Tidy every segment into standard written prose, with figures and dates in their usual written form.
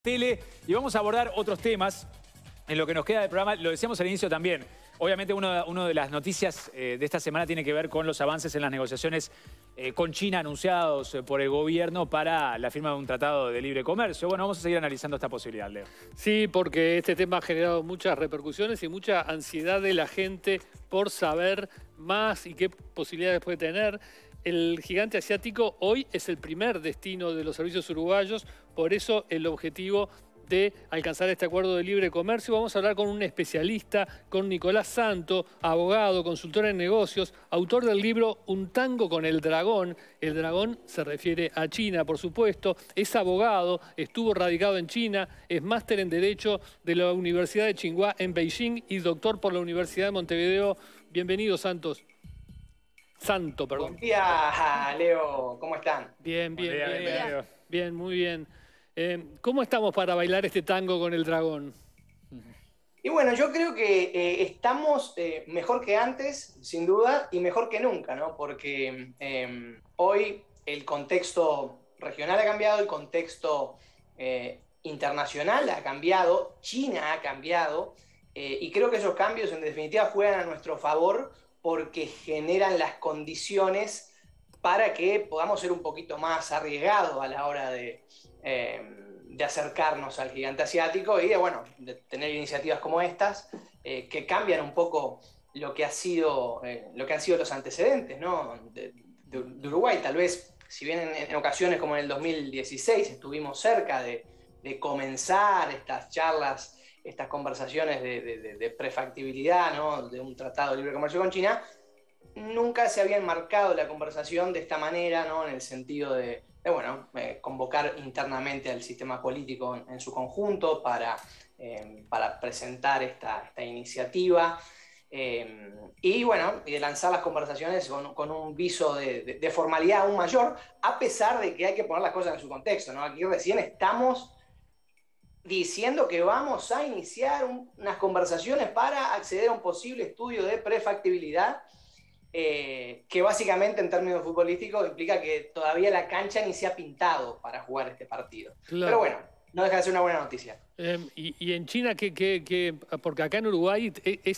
Tele y vamos a abordar otros temas en lo que nos queda del programa. Lo decíamos al inicio también. Obviamente una de las noticias de esta semana tiene que ver con los avances en las negociaciones con China anunciados por el gobierno para la firma de un tratado de libre comercio. Bueno, vamos a seguir analizando esta posibilidad, Leo. Sí, porque este tema ha generado muchas repercusiones y mucha ansiedad de la gente por saber más y qué posibilidades puede tener. El gigante asiático hoy es el primer destino de los servicios uruguayos, por eso el objetivo de alcanzar este acuerdo de libre comercio. Vamos a hablar con un especialista, con Nicolás Santo, abogado, consultor en negocios, autor del libro Un tango con el dragón. El dragón se refiere a China, por supuesto. Es abogado, estuvo radicado en China, es máster en Derecho de la Universidad de Tsinghua en Beijing y doctor por la Universidad de Montevideo. Bienvenido, Santo, perdón. Buen día, Leo. ¿Cómo están? Bien, bien, Buen día, bien. bienvenido. Bien, muy bien. ¿Cómo estamos para bailar este tango con el dragón? Y bueno, yo creo que estamos mejor que antes, sin duda, y mejor que nunca, ¿no? Porque hoy el contexto regional ha cambiado, el contexto internacional ha cambiado, China ha cambiado, y creo que esos cambios en definitiva juegan a nuestro favor porque generan las condiciones para que podamos ser un poquito más arriesgados a la hora de acercarnos al gigante asiático y de tener iniciativas como estas que cambian un poco lo que han sido los antecedentes, ¿no? de Uruguay. Tal vez, si bien en ocasiones como en el 2016 estuvimos cerca de comenzar estas charlas, estas conversaciones de prefactibilidad, ¿no? De un tratado de libre comercio con China, nunca se había enmarcado la conversación de esta manera, ¿no? En el sentido de convocar internamente al sistema político en su conjunto para presentar esta iniciativa y de lanzar las conversaciones con un viso de formalidad aún mayor, a pesar de que hay que poner las cosas en su contexto, ¿no? Aquí recién estamos diciendo que vamos a iniciar unas conversaciones para acceder a un posible estudio de prefactibilidad que básicamente en términos futbolísticos implica que todavía la cancha ni se ha pintado para jugar este partido. Claro. Pero bueno, no deja de ser una buena noticia. Y en China, porque acá en Uruguay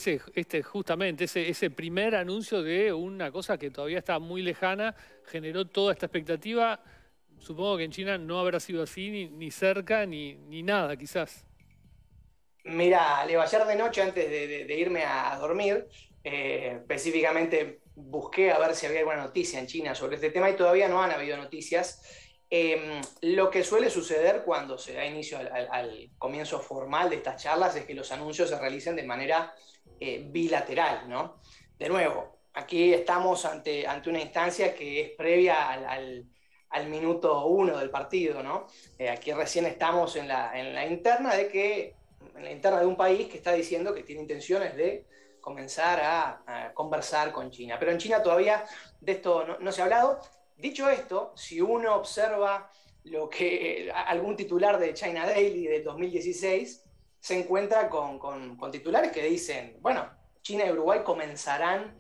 ese primer anuncio de una cosa que todavía está muy lejana generó toda esta expectativa. Supongo que en China no habrá sido así, ni cerca, ni nada, quizás. Mira, Leo, ayer de noche, antes de irme a dormir, específicamente busqué a ver si había alguna noticia en China sobre este tema y todavía no han habido noticias. Lo que suele suceder cuando se da inicio al comienzo formal de estas charlas es que los anuncios se realicen de manera bilateral, ¿no? De nuevo, aquí estamos ante una instancia que es previa al minuto 1 del partido, ¿no? Aquí recién estamos en la interna de un país que está diciendo que tiene intenciones de comenzar a conversar con China. Pero en China todavía de esto no se ha hablado. Dicho esto, si uno observa lo que algún titular de China Daily del 2016 se encuentra con titulares que dicen, bueno, China y Uruguay comenzarán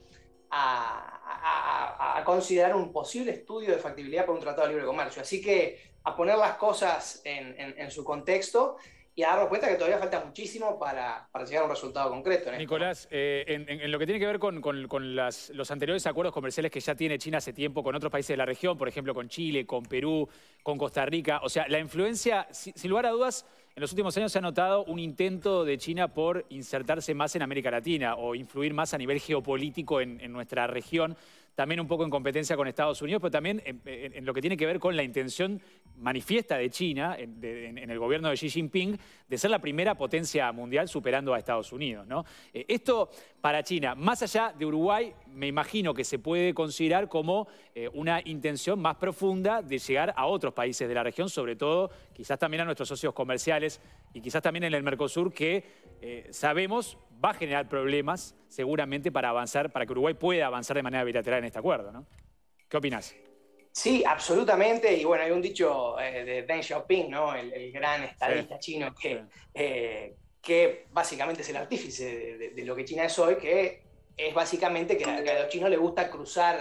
a considerar un posible estudio de factibilidad para un tratado de libre comercio. Así que a poner las cosas en su contexto y a darnos cuenta que todavía falta muchísimo para llegar a un resultado concreto. Nicolás, en lo que tiene que ver con los anteriores acuerdos comerciales que ya tiene China hace tiempo con otros países de la región, por ejemplo con Chile, con Perú, con Costa Rica, o sea, la influencia, sin lugar a dudas, en los últimos años se ha notado un intento de China por insertarse más en América Latina o influir más a nivel geopolítico en nuestra región, también un poco en competencia con Estados Unidos, pero también en lo que tiene que ver con la intención manifiesta de China, en el gobierno de Xi Jinping, de ser la primera potencia mundial superando a Estados Unidos, ¿no? Esto para China, más allá de Uruguay, me imagino que se puede considerar como una intención más profunda de llegar a otros países de la región, sobre todo quizás también a nuestros socios comerciales y quizás también en el Mercosur, que sabemos va a generar problemas seguramente para avanzar, para que Uruguay pueda avanzar de manera bilateral en este acuerdo, ¿no? ¿Qué opinás? Sí, absolutamente. Y bueno, hay un dicho de Deng Xiaoping, ¿no? El gran estadista chino que básicamente es el artífice de lo que China es hoy, que es básicamente que a los chinos les gusta cruzar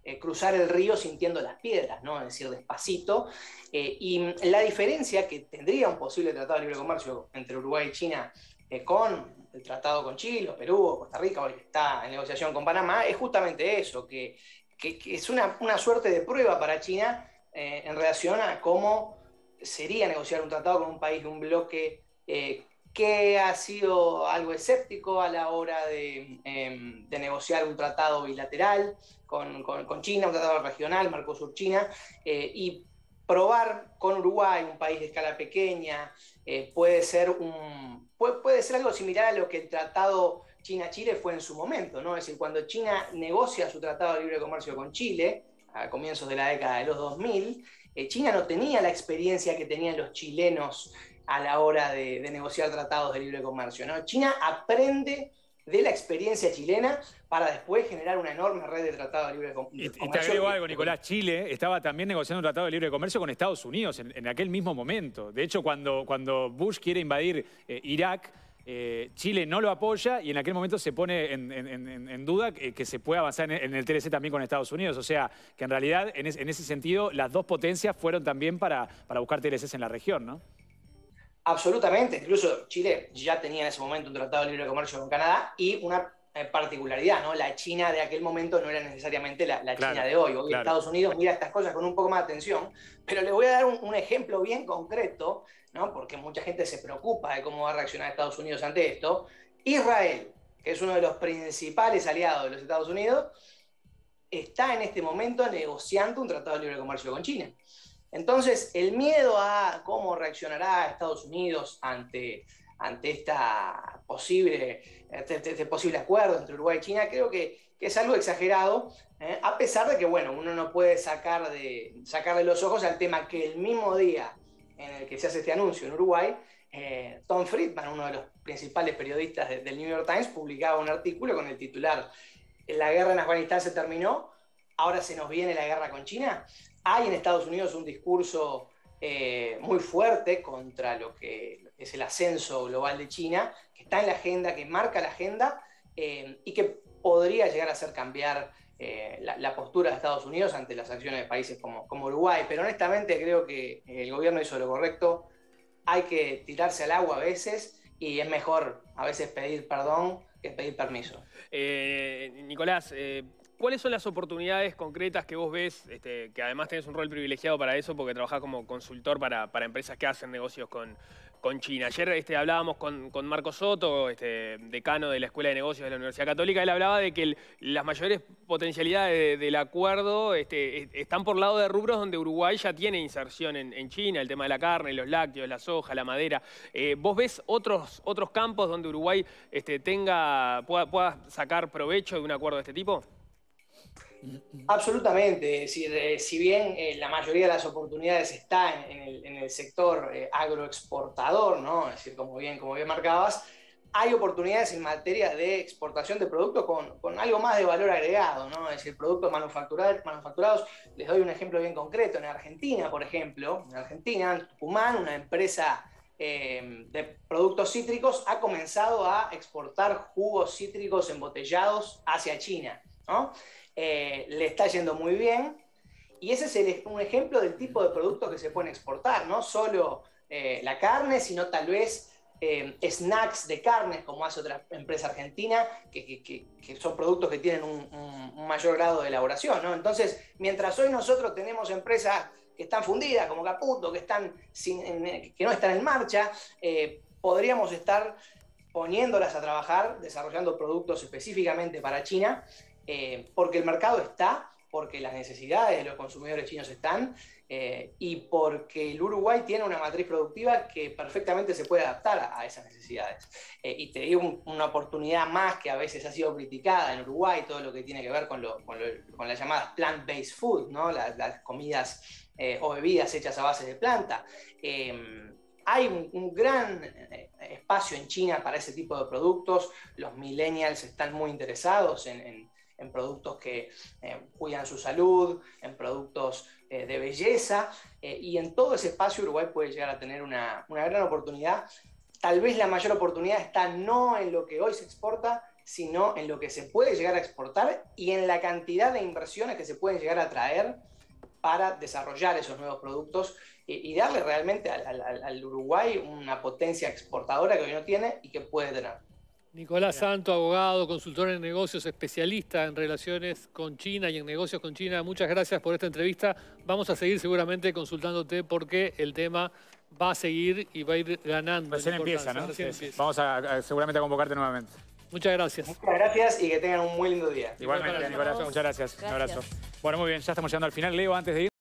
cruzar el río sintiendo las piedras, ¿no? Es decir, despacito. Y la diferencia que tendría un posible tratado de libre comercio entre Uruguay y China con el tratado con Chile, o Perú, o Costa Rica, hoy que está en negociación con Panamá, es justamente eso, que es una suerte de prueba para China en relación a cómo sería negociar un tratado con un país de un bloque que ha sido algo escéptico a la hora de negociar un tratado bilateral con China, un tratado regional, Mercosur-China, y probar con Uruguay, un país de escala pequeña, puede ser algo similar a lo que el tratado China-Chile fue en su momento, ¿no? Es decir, cuando China negocia su tratado de libre comercio con Chile, a comienzos de la década de los 2000, China no tenía la experiencia que tenían los chilenos a la hora de negociar tratados de libre comercio, ¿no? China aprende de la experiencia chilena para después generar una enorme red de tratados de libre comercio. Y te agrego algo, Nicolás. Chile estaba también negociando un tratado de libre comercio con Estados Unidos en aquel mismo momento. De hecho, cuando Bush quiere invadir Irak, Chile no lo apoya y en aquel momento se pone en duda que se pueda avanzar en el TLC también con Estados Unidos. O sea, que en realidad, en ese sentido, las dos potencias fueron también para buscar TLCs en la región, ¿no? Absolutamente, incluso Chile ya tenía en ese momento un tratado de libre comercio con Canadá y una particularidad, ¿no? La China de aquel momento no era necesariamente la Claro, China de hoy. Hoy claro. Estados Unidos mira estas cosas con un poco más de atención, pero les voy a dar un ejemplo bien concreto, ¿no? Porque mucha gente se preocupa de cómo va a reaccionar Estados Unidos ante esto. Israel, que es uno de los principales aliados de los Estados Unidos, está en este momento negociando un tratado de libre comercio con China. Entonces, el miedo a cómo reaccionará Estados Unidos ante este posible acuerdo entre Uruguay y China, creo que es algo exagerado, a pesar de que, bueno, uno no puede sacarle los ojos al tema que el mismo día en el que se hace este anuncio en Uruguay, Tom Friedman, uno de los principales periodistas del New York Times, publicaba un artículo con el titular "La guerra en Afganistán se terminó, ahora se nos viene la guerra con China". Hay en Estados Unidos un discurso muy fuerte contra lo que es el ascenso global de China, que está en la agenda, que marca la agenda y que podría llegar a hacer cambiar la postura de Estados Unidos ante las acciones de países como Uruguay. Pero honestamente creo que el gobierno hizo lo correcto. Hay que tirarse al agua a veces y es mejor a veces pedir perdón que pedir permiso. Nicolás, ¿cuáles son las oportunidades concretas que vos ves, que además tenés un rol privilegiado para eso porque trabajás como consultor para empresas que hacen negocios con China? Ayer hablábamos con Marco Soto, decano de la Escuela de Negocios de la Universidad Católica. Él hablaba de que las mayores potencialidades del acuerdo están por lado de rubros donde Uruguay ya tiene inserción en China, el tema de la carne, los lácteos, la soja, la madera. ¿Vos ves otros campos donde Uruguay pueda sacar provecho de un acuerdo de este tipo? Absolutamente, es decir, si bien la mayoría de las oportunidades está en el sector agroexportador, ¿no? Es decir, como bien marcabas, hay oportunidades en materia de exportación de productos con algo más de valor agregado, ¿no? Es decir, productos manufacturados. Les doy un ejemplo bien concreto. En Argentina, por ejemplo, en Tucumán, una empresa de productos cítricos ha comenzado a exportar jugos cítricos embotellados hacia China, ¿no? Le está yendo muy bien y ese es un ejemplo del tipo de productos que se pueden exportar, no solo la carne, sino tal vez snacks de carnes, como hace otra empresa argentina, que son productos que tienen un mayor grado de elaboración, ¿no? Entonces, mientras hoy nosotros tenemos empresas que están fundidas, como Caputo, que no están en marcha, podríamos estar poniéndolas a trabajar, desarrollando productos específicamente para China, porque el mercado está, porque las necesidades de los consumidores chinos están, y porque el Uruguay tiene una matriz productiva que perfectamente se puede adaptar a esas necesidades. Y te digo una oportunidad más que a veces ha sido criticada en Uruguay, todo lo que tiene que ver con las llamadas plant-based food, ¿no? Las comidas o bebidas hechas a base de planta. Hay un gran espacio en China para ese tipo de productos. Los millennials están muy interesados en productos que cuidan su salud, en productos de belleza, y en todo ese espacio Uruguay puede llegar a tener una gran oportunidad. Tal vez la mayor oportunidad está no en lo que hoy se exporta, sino en lo que se puede llegar a exportar y en la cantidad de inversiones que se pueden llegar a traer para desarrollar esos nuevos productos y darle realmente al Uruguay una potencia exportadora que hoy no tiene y que puede tener. Nicolás Santo, abogado, consultor en negocios, especialista en relaciones con China y en negocios con China. Muchas gracias por esta entrevista. Vamos a seguir seguramente consultándote porque el tema va a seguir y va a ir ganando. Recién empieza, ¿no? Recién empieza. Vamos seguramente a convocarte nuevamente. Muchas gracias. Muchas gracias y que tengan un muy lindo día. Igualmente, Nicolás, muchas gracias. Un abrazo. Bueno, muy bien, ya estamos llegando al final. Leo, antes de ir.